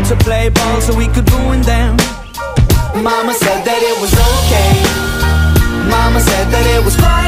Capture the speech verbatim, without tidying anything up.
to play ball so we could ruin them. Mama said that it was okay. Mama said that it was fine.